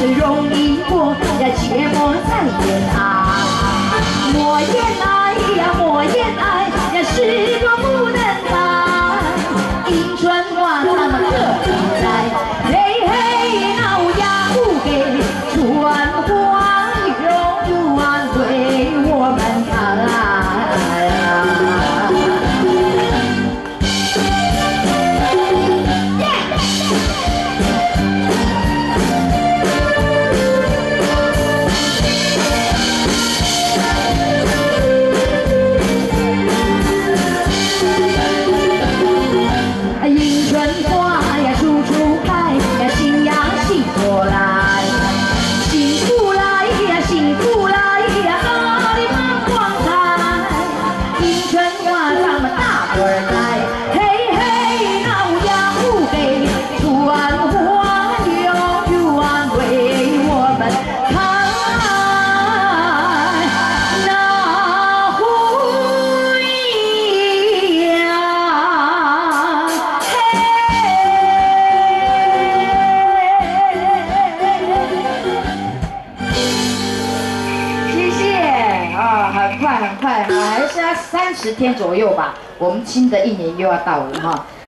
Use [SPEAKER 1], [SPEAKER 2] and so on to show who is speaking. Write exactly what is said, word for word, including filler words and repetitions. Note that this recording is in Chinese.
[SPEAKER 1] 容易过，呀，切莫再言爱，莫言爱呀，莫言爱呀，时光不能待，迎春花咱们各自在，嘿嘿，老呀不给春花永远为我们开。 迎春花呀，处处开呀，新呀新过来，幸福来呀，幸福来呀，哪里放光彩？迎春花咱们大伙儿来，嘿嘿，老呀不给春花永远为我们开。 啊，很快很快，还是要三十天左右吧。我们新的一年又要到了哈。